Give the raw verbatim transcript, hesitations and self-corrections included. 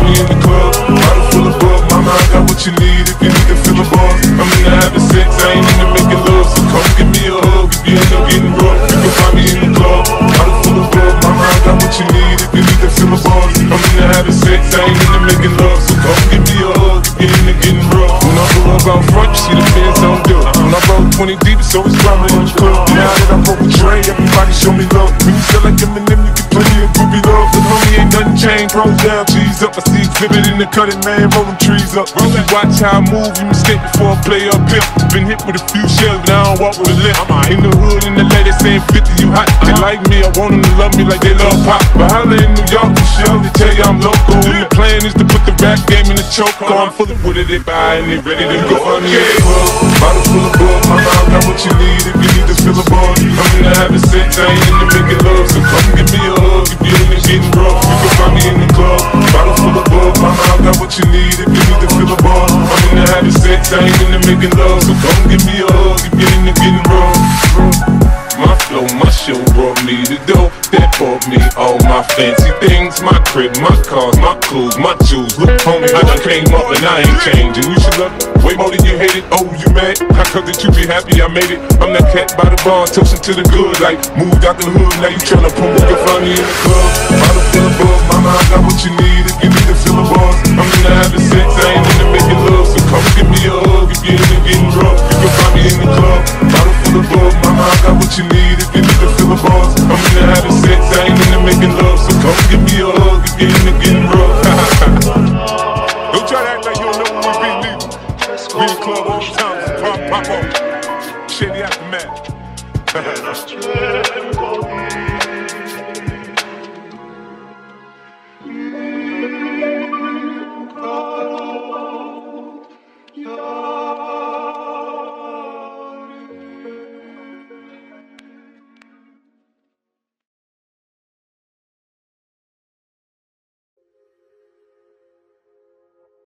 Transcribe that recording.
me in the club, bottle full of bug. Mama, I got what you need if you need to fill a buzz. I'm into having sex, I ain't into making love. So come give me a hug if you end up getting rough. You can find me in the club, bottle full of bug. Mama, I got what you need if you need to fill a buzz. I'm into having sex, I ain't into making love. So come give me a hug if you end up getting rough. When I pull up out front, you see the fans on do. When I roll twenty deep, it's always drama in the club. Now that I roll with Dre, everybody show me love. When you sell like Eminem, you get plenty of groupie love. The homie ain't nothing changed, rolls down, cheese up. I see exhibit in the cutting, man, rolling trees up. If you watch how I move, you mistake before I play up pimp. Been hit with a few shells, but I don't walk with a limp. In the hood, in the lady saying fifty, you hot. They like me, I want them to love me like they love pop. But holla in New York, you show, they tell you I'm local. And the plan is to put the rap game in the choke. I'm full of what they buy and they ready to go. I'm in the club, bottle full of bug. My mom got what you need if you need to fill a buzz. I'm into having sex, I ain't into making love. So come give me a hug if you're into getting rough. You can find me in the club, bottle full of bug. My mom got what you need if you need to fill a buzz. I'm into having sex, I ain't into making love. So come give me a hug if you're into getting rough. My flow, my show brought me the dough that bought me all my fancy things. My crib, my cars, my clothes, my jewels. Look, homie, I done came up and I ain't changing. You should love it way more than you hate it. Oh, you mad? How come that you be happy I made it? I'm that cat by the bar, toasting to the good. Like, moved out the hood, now you tryna promote. You can find me in the club, bottle full of bug. Mama, I got what you need if you need to fill a buzz. I'm into having sex, I ain't into making love. So come give me a hug if you're into getting rough. You can find me in the club, bottle full of bug. Mama, I got what you need if you need to fill a buzz. I'm into having sex, I ain't into making love. So come give me a hug if you're into getting rough. Don't try to act like you don't know when we be leaving. We in the club all the time, pop, pop off. Shady aftermath.